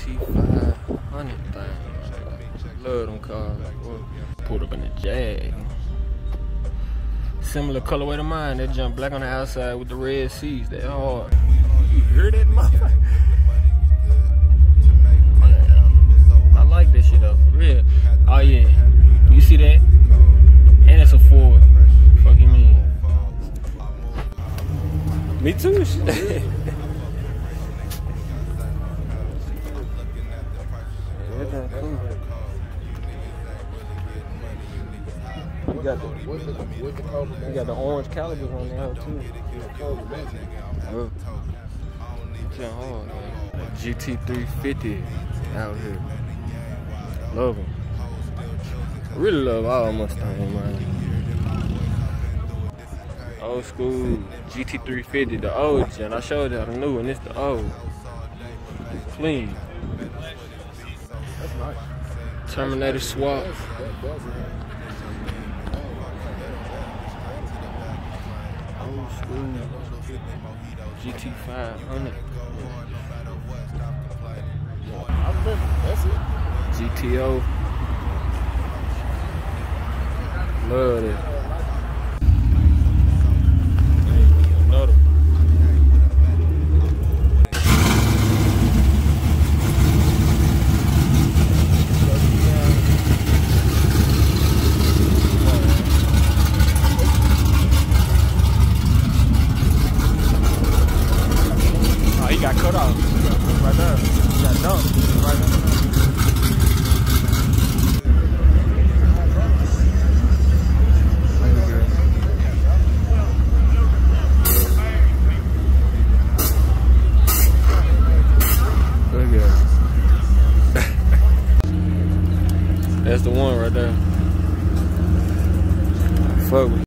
GT500 thing. Love them cars. Boy. Pulled up in the Jag. Similar colorway to mine. That jump black on the outside with the red seats. They hard. You hear that motherfucker? I like that shit though, for real. Oh yeah. You see that? And it's a Ford. Fuck you mean? Me too. You got the orange calibers on there too. Yeah, hard, man. GT350 out here. Love them. I really love all Mustangs, man. Old school GT350, the old gen. I showed y'all the new one. It's the old. Clean. That's nice. Terminator swap. Old school GT500. That's it. GTO. Love it. Another. Oh, he got cut off. Right there. He got dumped. Right there. That's the one right there. Fuck with